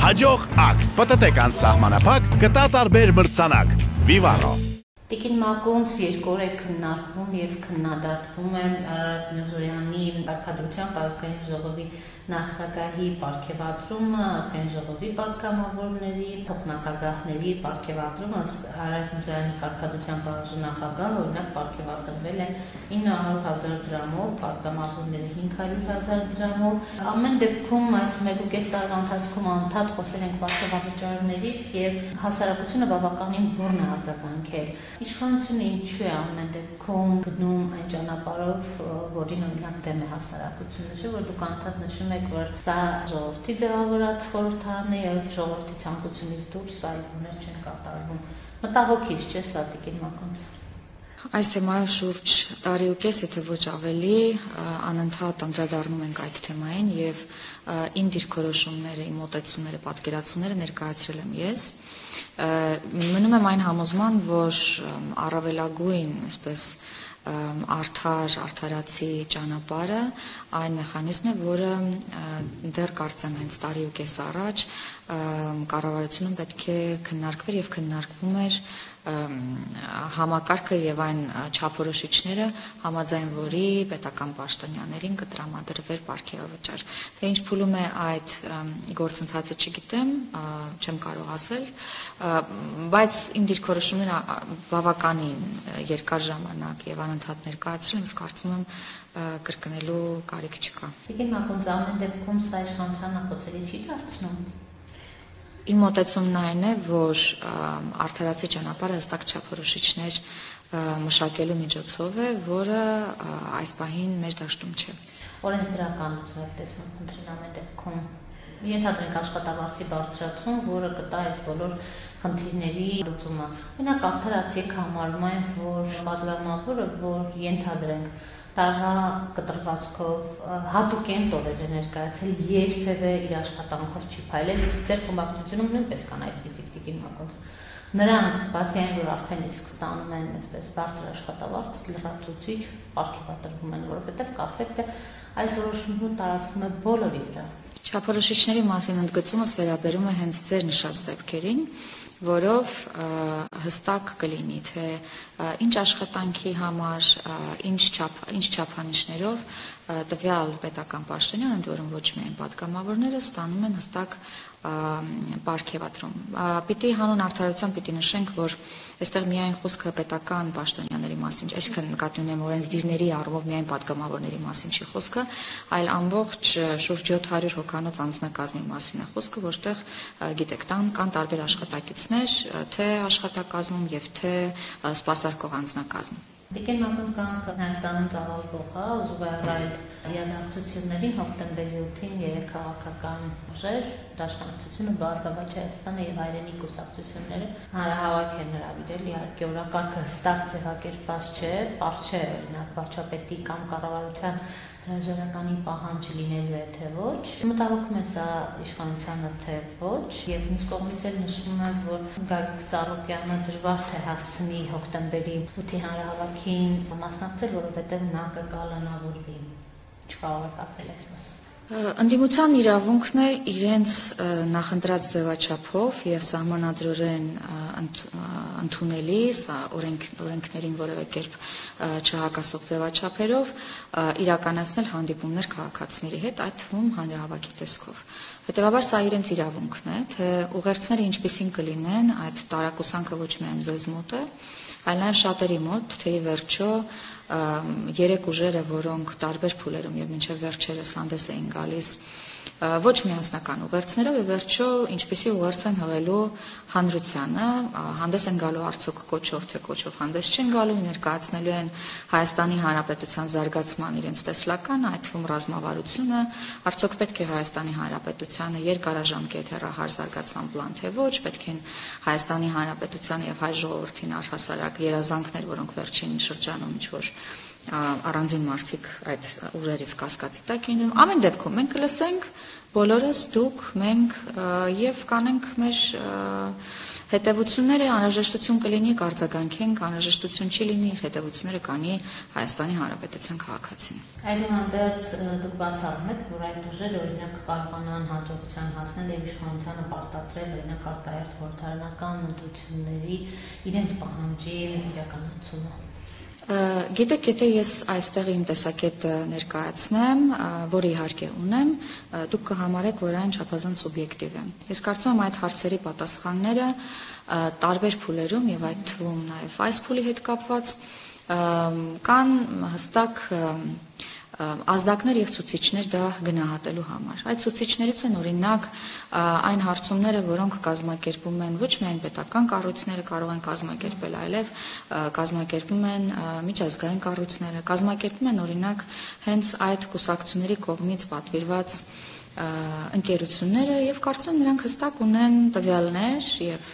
Հաջող ակտ, պտտեկան սահմանափակ, կտա տարբեր մրցանակ, Vivaro։ Տիկին Մակոնց երկու օր է քննարկվում եւ քննադատվում է Արարատ Միրզոյանի Արկադրությամբ ազգային ժողովի նախագահի պարգևատրումը, ազգային ժողովի պատգամավորների, փոխնախագահների պարգևատրումը, Արարատ Միրզոյանի Արկադրությամբ նախագահը օրինակ պարգևատրվել է 900,000 դրամով, պատգամավորները 500,000 դրամով։ Ամեն դեպքում այս 1.5 տարվա ընթացքում անդադ խոսել ենք պարգևատրություններից եւ հասարակությունը բավականին բուռն է արձագանքել։ Իշխանությունը ինչու է ամեն դեպքում գնում այն ճանապարհով, որին օրինակ դեմ է հասարակությունը, չէ՞ որ դուք անդադ նշում եք, որ սա ժողովրդի ձևավորած խորհրդարան է եւ ժողովրդի ցանկությունից դուրս այլ բաներ չեն կատարվում։ Մտահոգիչ չէ սա, Տիկին Մակոնց։ Այս թեմայով շուրջ տարի ու կես, եթե ոչ ավելի, անընդհատ անդրադառնում ենք այդ թեմային եւ իմ դիրքորոշումները, իմ մոտեցումները, պատկերացումները ներկայացրել եմ ես։ Մնում եմ այն համոզման, որ առավելագույն, այսպես արդարացի ճանապարհը այն մեխանիզմն է, որը դեռ կարծեմ հենց տարի ու կես առաջ կառավարությունում պետք է քննարկվեր եւ քննարկվում էր համակարգը եւ այն չափորոշիչները, համաձայն որի պետական պաշտոնյաներին կտրամադրվեր պարգևավճար։ Թե ինչ փուլում է այդ գործընթացը չգիտեմ, չեմ կարող ասել, բայց իմ դիրքորոշումները բավականին երկար ժամանակ եւ անընդհատ ներկայացրել եմ, ես կարծում եմ կրկնելու կարիք չկա։ Տիկին Մակոնց, ամեն դեպքում սա իշխանության նախոցելի չի դարձնում։ Իմ մոտեցումն այն է, որ արդարացի ճանապարհը հստակ չափորոշիչներ մշակելու միջոցով է, որը այս պահին մեր դաշտում չէ։ Օրենսդրականություն եք տեսնում խնդրին ամեն դեպքում։ Ենթադրենք աշխատավարձի բարձրացում, որը կտա այս բոլոր խնդիրների լուծումը։ Օրինակ արդարացիք համարում այն, որ պատգամավորը, որ ենթադրենք տարվա կտրվածքով հատուկեն տորեր է ներկայացել, երբևէ իր աշխատանքով չի փայլել, իսկ ձեր խմբակցությունում նույնպես կան այդպիսի Տիկին Մակոնց։ Նրանք բացի այն, որ արդեն իսկ ստանում են այսպես բարձր աշխատավարձ, լրացուցիչ պարգևատրվում են, որովհետև կարծեք թե այս որոշումը տարածվում է բոլորի վրա։ Չափորոշիչների մասին ընդգծումս վերաբերում է հենց ձեր նշած դեպքերին, որով հստակ կլինի, թե ինչ աշխատանքի համար, ինչ չափանիշներով տվյալ պետական պաշտոնյան, ընդ որում ոչ միայն պատգամավորները ստանում են հստակ պարգևատրում։ Պիտի հանուն արդարության պիտի նշենք, որ այստեղ միայն խոսքը պետական պաշտոնյաների մասին, այսինքն նկատի ունեմ օրենսդիրների առումով միայն պատգամավորների մասին չի խոսքը, այլ ամբողջ շուրջ 700 հոգանոց անձնակազմի մասին է խոսքը, որտեղ գիտեք, կան տարբեր աշխատակիցներ, թե աշխատակազմում եւ թե սպասարկող անձնակազմում։ Տիկին Մակոնց, կանք Հայաստանում ծավալվող զուգահեռ իրադարձություններին հոկտեմբերի 8-ին 3 քաղաքական ուժեր, Դաշնակցությունը, Բարգավաճ Հայաստանը եւ Հայրենի կուսակցությունները հանրահավաք են հրավիրել, իհարկե օրակարգը հստակ ձևակերպված չէ, պարզ չէ օրինակ վարչապետի կամ կառավարության հրաժարականի պահանջ լինելու է թե ոչ։ Մտահոգում է սա իշխանությանը թե ոչ, եւ մյուս կողմից էլ նշվում է, որ Գագիկ Ծառուկյանը դժվար թե հասցնի հոկտեմբերի 8-ի հանրահավաքին մասնակցել, որովհետեւ նա կկալանավորվի։ Չկարող եք ասել այս մասին։ Ընդդիմության իրավունքն է իրենց նախընտրած ձևաչափով եւ սահմանադրորեն ընդունելի օրենքներին որևէ կերպ չհակասող ձևաչափերով իրականացնել հանդիպումներ քաղաքացիների հետ, այդ թվում հանրահավաքի տեսքով։ Հետևաբար սա իրենց իրավունքն է, թե ուղերձները ինչպիսին կլինեն, այդ տարակուսանքը ոչ միայն ձեզ մոտ է, այլ նաև շատերի մոտ, թե ի վերջո երեք ուժերը, որոնք տարբեր փուլերում եւ մինչեւ վերջերս հանդես էին գալիս ոչ միասնական ուղերձներով, ի վերջո ինչպիսի ուղերձ են հղելու հանրությանը, հանդես են գալու արդյոք կոչով, թե կոչով հանդես չեն գալու, ներկայացնելու են Հայաստանի Հանրապետության զարգացման իրենց տեսլականը, այդ թվում ռազմավարությունը, արդյոք պետք է Հայաստանի Հանրապետությանը երկարաժամկետ հեռահար զարգացման պլան, թե ոչ, պետք են Հայաստանի Հանրապետությանը եւ հայ ժողովրդին առհասարակ երազանքներ, որոնք վերջին շրջանում ինչ-որ առանձին մարդիկ այդ ուժերից կասկածի տակ են։ Ամեն դեպքում մենք կլսենք բոլորս, դուք, մենք եւ կանենք մեր Հետևությունները անհրաժեշտություն կլինի կարձագանքենք, անհրաժեշտություն չի լինի, հետևությունները կանի Հայաստանի Հանրապետության քաղաքացին։ Այդուհանդերձ դուք բացառում եք, որ այդ ուժերը օրինակ կարողանան հաջողության հասնել եւ իշխանությանը պարտադրել օրինակ արտահերթ խորհրդարանական ընտրությունների իրենց պահանջի իրականացումը։ Գիտեք, եթե ես այստեղ իմ տեսակետը ներկայացնեմ, որը իհարկե ունեմ, դուք կհամարեք, որ այն չափազանց սուբյեկտիվ է։ Ես կարծում եմ այդ հարցերի պատասխանները տարբեր փուլերում եւ այդ թվում նաեւ այս փուլի հետ կապված կան հստակ ազդակներ եւ ցուցիչներ դա գնահատելու համար։ Այդ ցուցիչներից են օրինակ այն հարցումները, որոնք կազմակերպում են ոչ միայն պետական կառույցները կարող են կազմակերպել, այլև կազմակերպում են միջազգային կառույցները, կազմակերպում են օրինակ հենց այդ կուսակցությունների կողմից պատվիրված ընկերությունները եւ կարծում եմ նրանք հստակ ունեն տվյալներ եւ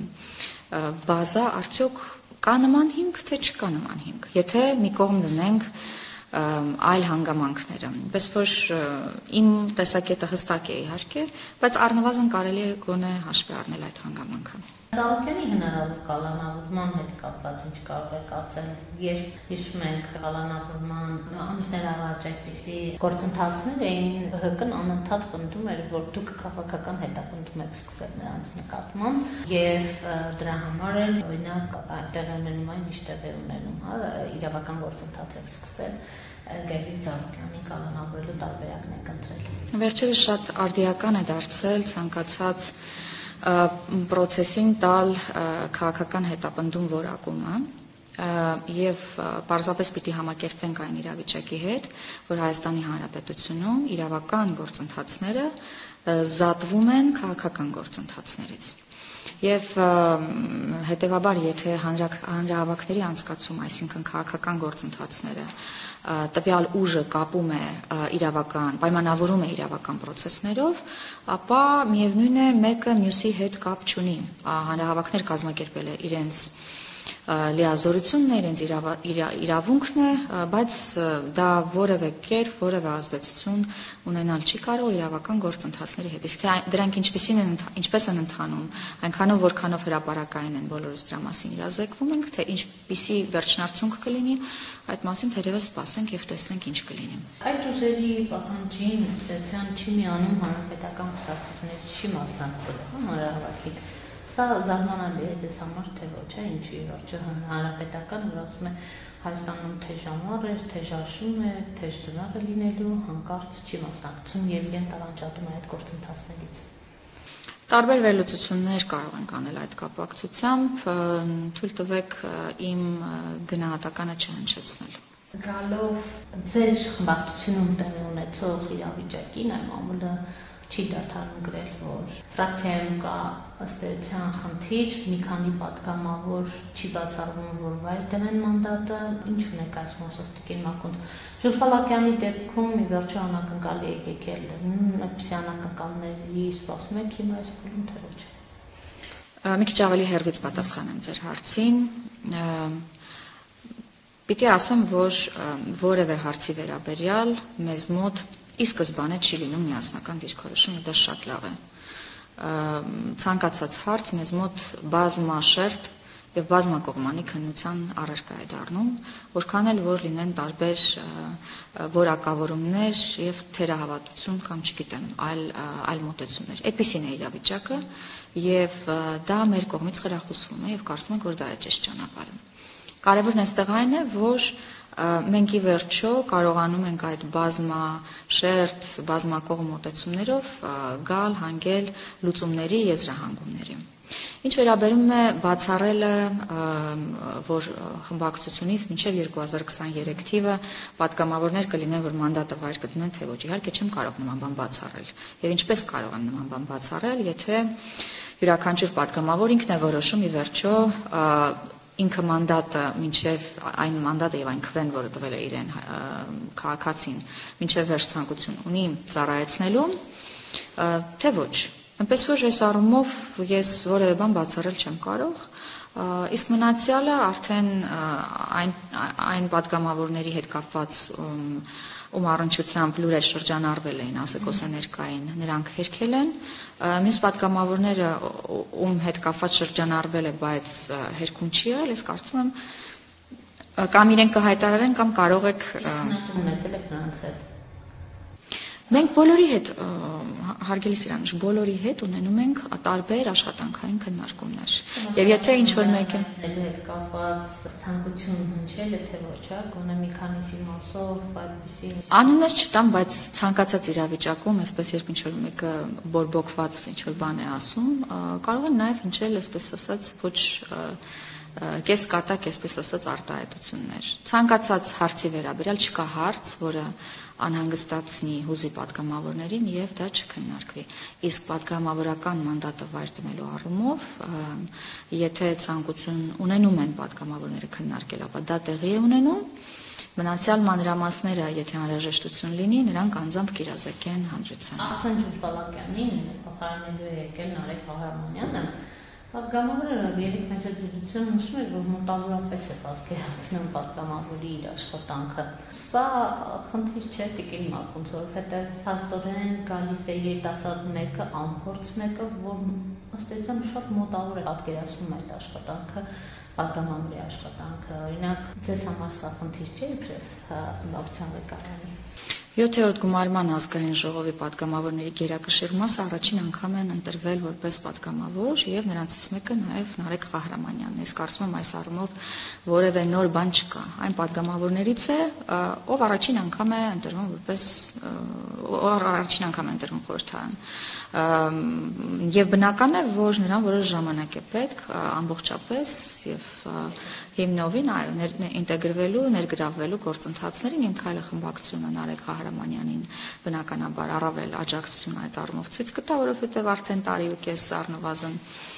բազա արդյոք կա նման հիմք, թե չկա նման հիմք։ Եթե մի կողմ դնենք այլ հանգամանքները, պես որ իմ տեսակետը հստակ է իհարկե, բայց առնվազն կարելի է գոնե հաշվի առնել այդ հանգամանքը։ Զարուհյանի հնարավոր կալանավորման հետ կապված ինչ կարող եք ասել, երբ հիշում ենք կալանավորման ամիսներ առաջ այդպիսի գործընթացներ էին, ՀՀԿ-ն անընդհատ պնդում էր, որ դուք քաղաքական հետապնդում եք սկսել նրանց նկատմամբ եւ դրա համար էլ օրինակ այդտեղ ունենում այն ինչ տեղի ունենում, իրավական գործընթաց եք սկսել Գագիկ Ծառուկյանի կալանավորելու տարբերակն եք ընտրել։ Վերջերս շատ արդիական է դարձել ցանկացած պրոցեսին տալ քաղաքական հետապնդում որակումը եւ պարզապես պիտի համակերպվենք այն իրավիճակի հետ, որ Հայաստանի Հանրապետությունում իրավական գործընթացները զատվում են քաղաքական գործընթացներից։ Եվ հետևաբար, եթե հանրահավաքների անցկացում, այսինքն քաղաքական գործընթացները տվյալ ուժը կապում է իրավական, պայմանավորում է իրավական process-ներով, ապա միևնույն է մեկը մյուսի հետ կապ չունի։ Հանրահավաքներ կազմակերպել է իրենց լիազորությունն է, իրենց իրավունքն է, բայց դա որևէ կերպ, որևէ ազդեցություն ունենալ չի կարող իրավական գործընթացների հետ։ Իսկ դրանք ինչպես են ընթանում, այնքանով որքանով հրապարակային են, բոլորս դրա մասին իրազեկվում ենք, թե ինչպիսի վերջնարդյունք կլինի, այդ մասին թերևս սպասենք եւ տեսնենք ինչ կլինի։ Այդ ուժերի պահանջին ուսուցիան չի միանում հանրապետական կուսակցությունների չի մասնակցել հանրահավաքին։ Սա զարմանալի է դες համար թե ոչ է, ինչի վերջը հանրապետական, որ ասում է Հայաստանում թե ժամառ է, թե ժաշում է, թե ծնաղ է լինելու, հանկարծ չի մասնակցում եւ իրեն տարանջատում է այդ գործընթացներից։ Տարբեր վերլուծություններ կարող ենք անել այդ կապակցությամբ, թույլ տվեք իմ գնահատականը չհնչեցնել։ Գալով ձեր խմբակցությունում տեղի ունեցող իրավիճակին այն մամուլը չի դադարում գրել, որ ֆրակցիայում կա ըստ էության խնդիր, մի քանի պատգամավոր չի բացառվում, որ վայր դնեն մանդատը, ինչ ունեք այս մասով Տիկին Մակունց։ Ժուլֆալակյանի դեպքում ի վերջո անակնկալի է եկել, այդպիսի անակնկալների սպասում եք հիմա այս փուլում թե ոչ։ Մի քիչ ավելի հեռվից պատասխանեմ ձեր հարցին։ Պիտի ասեմ, որ որևէ հարցի վերաբերյալ մեզ մոտ ի սկզբանե չի լինում միասնական դիրքորոշում, դա շատ լավ է։ Ցանկացած հարց մեզ մոտ բազմաշերտ եւ բազմակողմանի քննության առարկա է դառնում, որքան էլ որ լինեն տարբեր որակավորումներ եւ թերահավատություն կամ չգիտեմ, այլ մոտեցումներ։ Այդպիսին է իրավիճակը եւ դա մեր կողմից խրախուսվում է եւ կարծում ենք, որ դա է ճիշտ ճանապարհը։ Կարևորն այստեղ այն է, որ մենք ի վերջո կարողանում ենք այդ բազմաշերտ, բազմակողմ մոտեցումներով գալ, հանգել լուծումների, եզրահանգումների։ Ինչ վերաբերում է բացառելը, որ խմբակցությունից մինչև 2023 թիվը պատգամավորներ կլինեն, որ մանդատը վայր կդնեն, թե ոչ, իհարկե չեմ կարող նման բան բացառել։ Եվ ինչպես կարող եմ նման բան բացառել, եթե յուրաքանչյուր պատգամավոր ինքն է որոշում ի վերջո ինքը մանդատը մինչև այն մանդատը եւ այն քվեն, որը տվել է իրեն քաղաքացին, մինչև վերջ ցանկություն ունի ծառայեցնելու, թե ոչ։ Այնպես որ այս առումով ես որևէ բան բացառել չեմ կարող, իսկ մնացյալը արդեն այն պատգամավորների հետ կապված ում առնչությամբ լուրեր շրջանառվել էին ասեկոսաներկային, նրանք հերքել են, մյուս պատգամավորները ում հետ կապված շրջանառվել է, բայց հերքում չի եղել, ես կարծում եմ կամ իրենք կհայտարարեն կամ կարող եք ունեցել եք նրանց հետ։ Մենք բոլորի հետ, հարգելի Սիրանուշ, բոլորի հետ ունենում ենք տարբեր աշխատանքային քննարկումներ։ Եվ եթե ինչ-որ մեկը հետ կապված ցանկություն հնչել է, թե ոչ, գոնե մի քանիսի մասով այդպիսի անուններ չտամ, բայց ցանկացած իրավիճակում, այսպես երբ ինչ-որ մեկը բորբոքված ինչ-որ բան է ասում, կարող են նաև հնչել, այսպես ասած, ոչ կես կատակ, այսպես ասած, արտահայտություններ։ Ցանկացած հարցի վերաբերյալ չկա հարց, որը անհանգստացնի հուզի պատգամավորներին եւ դա չքննարկվի։ Իսկ պատգամավորական մանդատը վայր դնելու առումով, եթե ցանկություն ունենում են պատգամավորները քննարկել, ապա դա տեղի է ունենում։ Մնացյալ մանրամասները, եթե անհրաժեշտություն լինի, նրանք անձամբ կիրազեկեն հանրությանը։ Ախսան Ջուլպալակյանին փոխարինելու է եկել Նարեկ Ղահարամանյանը։ Պատգամավորը երեք մեծ դիտություն նշում էր, որ մոտավորապես է պատկերացնում պատգամավորի իր աշխատանքը։ Սա խնդիր չէ Տիկին Մակունց, որովհետև փաստորեն գալիս է երիտասարդ մեկը, անփորձ մեկը, որ ըստ էության շատ մոտավոր է պատկերացնում այդ աշխատանքը, պատգամավորի աշխատանքը։ Օրինակ, ձեզ համար սա խնդիր չէ իբրև խմբակցության ղեկավարի։ 7-րդ գումարման ազգային ժողովի պատգամավորների գերակշիռ մասը առաջին անգամ են ընտրվել որպես պատգամավոր եւ նրանցից մեկը նաեւ Նարեկ Ղահարամանյանն է։ Ես կարծում եմ այս առումով որևէ նոր բան չկա։ Այն պատգամավորներից է, ով առաջին անգամ է ընտրվում որպես առաջին անգամ է ընտրվում խորհրդարան։ Եվ բնական է, որ նրան որոշ ժամանակ է պետք ամբողջապես եւ հիմնովին ինտեգրվելու, ներգրավվելու գործընթացներին իմ քայլը խմբակցությունը Նարեկ Ղահարամանյանին բնականաբար առավել աջակցություն այդ առումով ցույց կտա, որովհետեւ արդեն տարի ու կես առնվազն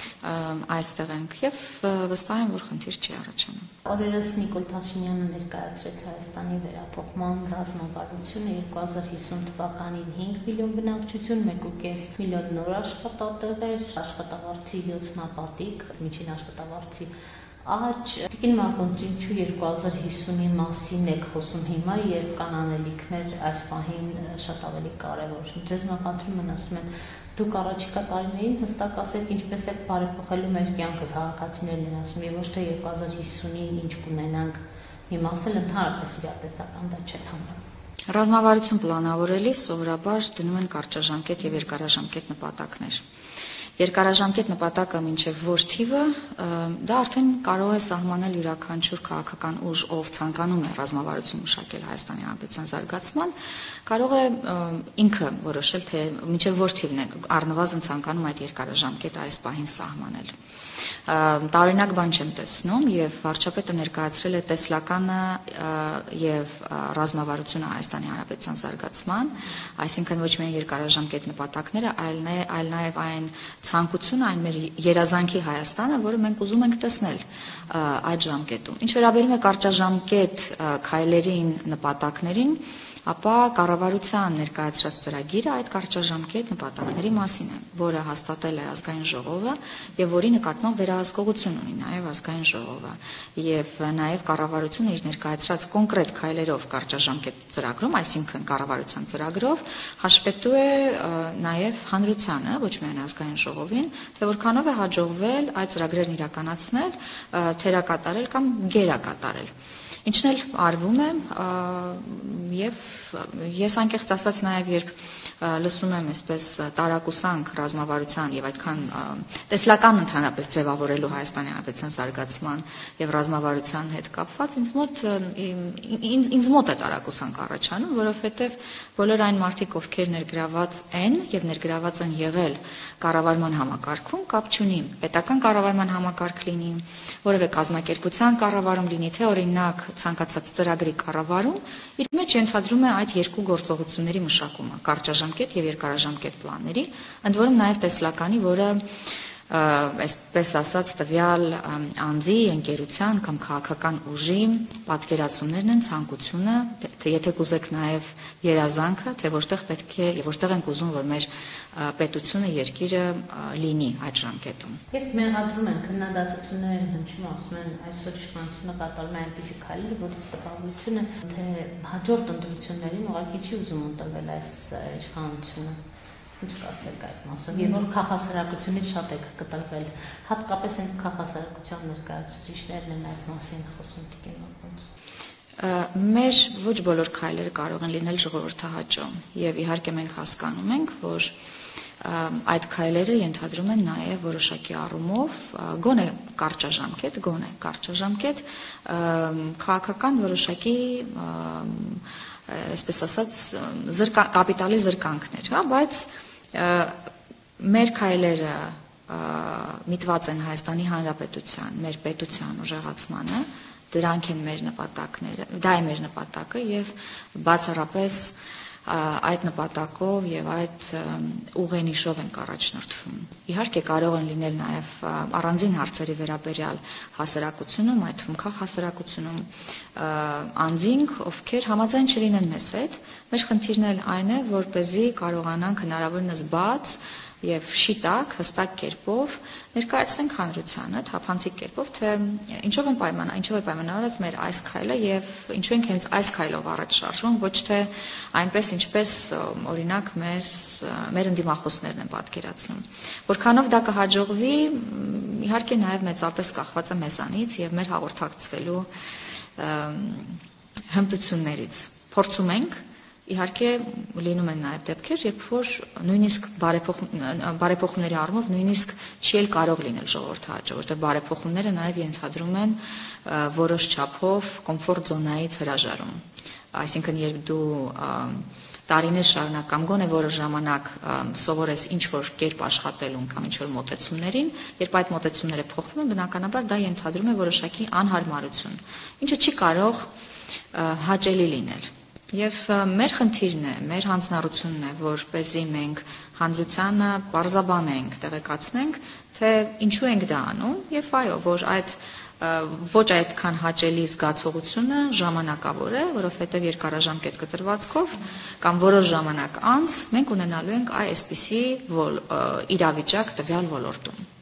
այստեղ ենք եւ վստահ եմ, որ խնդիր չի առաջանում։ Օրերս Նիկոլ Փաշինյանը ներկայացրեց Հայաստանի վերափոխման ռազմավարությունը 2050 թվականին 5 միլիոն բնակչություն, 1.5 միլիոն նոր աշխատատեղեր, աշխատավարձի 7 ապատիկ, միջին աշխատավարձի աճ։ Տիկին Մակունց, ինչու 2050-ի մասին եք խոսում հիմա, երբ կան անելիքներ այս պահին շատ ավելի կարևոր։ Ձեզ նախընտրում են, ասում են, դուք առաջիկա տարիներին հստակ ասեք ինչպես եք բարեփոխելու մեր կյանքը, քաղաքացիներն են ասում, եւ ոչ թե 2050-ին ինչ կունենանք, մի մասը ընդհանրապես իրատեսական դա չէ համարվում։ Ռազմավարություն պլանավորելիս սովորաբար դնում են կարճաժամկետ եւ երկարաժամկետ նպատակներ։ Երկարաժամկետ նպատակը մինչև որ թիվը, դա արդեն կարող է սահմանել յուրաքանչյուր քաղաքական ուժ, ով ցանկանում է ռազմավարություն մշակել Հայաստանի Հանրապետության զարգացման, կարող է ինքը որոշել, թե մինչև որ թիվն է առնվազն ցանկանում այդ երկարաժամկետը այս պահին սահմանել։ Տարօրինակ բան չեմ տեսնում եւ վարչապետը ներկայացրել է տեսլականը եւ ռազմավարությունը Հայաստանի Հանրապետության զարգացման, այսինքն ոչ միայն երկարաժամկետ նպատակները, այլ նաեւ այն ցանկությունը, այն մեր երազանքի Հայաստանը, որը մենք ուզում ենք տեսնել այդ ժամկետում։ Ինչ վերաբերում է կարճաժամկետ քայլերին, նպատակներին, ապա կառավարության ներկայացրած ծրագիրը այդ կարճաժամկետ նպատակների մասին է, որը հաստատել է ազգային ժողովը եւ որի նկատմամբ վերահսկողություն ունի նաեւ ազգային ժողովը եւ նաեւ կառավարությունը իր ներկայացրած կոնկրետ քայլերով կարճաժամկետ ծրագրում, այսինքն կառավարության ծրագրով հաշվետու է նաեւ հանրությանը, ոչ միայն ազգային ժողովին, թե որքանով է հաջողվել այդ ծրագրերն իրականացնել, թերակատարել կամ գերակատարել։ Ինչն էլ արվում է եւ ես անկեղծ ասած նաեւ երբ լսում եմ այսպես տարակուսանք ռազմավարության եւ այդքան տեսլական ընդհանրապես ձևավորելու Հայաստանի Հանրապետության զարգացման եւ ռազմավարության հետ կապված ինձ մոտ է տարակուսանք առաջանում, որովհետեւ բոլոր այն մարդիկ, ովքեր ներգրաված են եւ ներգրաված են եղել կառավարման համակարգում, կապ չունի պետական կառավարման համակարգ լինի, որևէ կազմակերպության կառավարում լինի, թե օրինակ ցանկացած ծրագրի կառավարում, իր մեջ ենթադրում է այդ երկու գործողությունների մշակումը՝ կարճաժամկետ եւ երկարաժամկետ պլանների, ընդ որում նաեւ տեսլականի, որը այսպես ասած տվյալ անձի, ընկերության կամ քաղաքական ուժի պատկերացումներն են, ցանկությունը, թե եթե կուզեք նաև երազանքը, թե որտեղ պետք է եւ որտեղ ենք ուզում, որ մեր պետությունը, երկիրը լինի այդ ժամկետում։ Եվ մեղադրում են քննադատություններ հնչում, ասում են այսօր իշխանությունը կատարում է այնպիսի քայլեր, որից տպավորություն է, թե հաջորդ ընտրություններին ուղղակի չի ուզում ընտրվել այս իշխանությունը։ Ինչ կասեք այդ մասով, եւ որ քաղաքասարակությունից շատ եք կտրվել, հատկապես այն քաղաքասարակության ներկայացուցիչներն են այդ մասին խոսում տիկին։ Մեր ոչ բոլոր քայլերը կարող են լինել ժողովրդահաճո, եւ իհարկե մենք հասկանում ենք, որ այդ քայլերը ենթադրում են նաև որոշակի առումով գոնե կարճաժամկետ քաղաքական որոշակի այսպես ասած կապիտալի զրկանքներ, հա, բայց մեր քայլերը միտված են Հայաստանի Հանրապետության, մեր պետության ուժեղացմանը, դրանք են մեր նպատակները, դա է մեր նպատակը եւ բացառապես այդ նպատակով եւ այդ ուղենիշով ենք առաջնորդվում։ Իհարկե կարող են լինել նաեւ առանձին հարցերի վերաբերյալ հասարակությունում, այդ թվում քաղաքասարակությունում անձինք, ովքեր համաձայն չլինեն մեզ հետ, մեր խնդիրն էլ այն է, որպեսզի կարողանանք հնարավորինս բաց եւ շիտակ, հստակ կերպով ներկայացնենք հանրությանը, թափանցիկ կերպով, թե ինչով է պայմանավորված մեր այս քայլը եւ ինչու ենք հենց այս քայլով առաջ շարժվում, ոչ թե այնպես ինչպես օրինակ մեր ընդդիմախոսներն են պատկերացնում։ Որքանով դա կհաջողվի, իհարկե նաեւ մեծապես կախված է մեզանից եւ մեր հաղորդակցվելու հմտություններից։ Փորձում ենք Իհարկե լինում են նաև դեպքեր, երբ որ նույնիսկ բարեփոխումների առումով նույնիսկ չի էլ կարող լինել ժողովրդահաճո, որտեղ բարեփոխումները նաև ենթադրում են որոշ չափով կոմֆորտ զոնայից հրաժարում։ Այսինքն երբ դու տարիներ շարունակ կամ գոնե որոշ ժամանակ սովորես ինչ-որ կերպ աշխատելուն կամ ինչ-որ մոտեցումներին, երբ այդ մոտեցումները փոխվում են, բնականաբար դա ենթադրում է որոշակի անհարմարություն, ինչը չի կարող հաճելի լինել։ Եվ մեր խնդիրն է, մեր հանձնառությունն է, որպեսզի մենք հանրությանը պարզաբանենք, տեղեկացնենք, թե ինչու ենք դա անում, եւ այո, որ այդ ոչ այդքան հաճելի զգացողությունը ժամանակավոր է, որովհետեւ երկարաժամկետ կտրվածքով կամ որոշ ժամանակ անց մենք ունենալու ենք այսպիսի իրավիճակ տվյալ ոլորտում։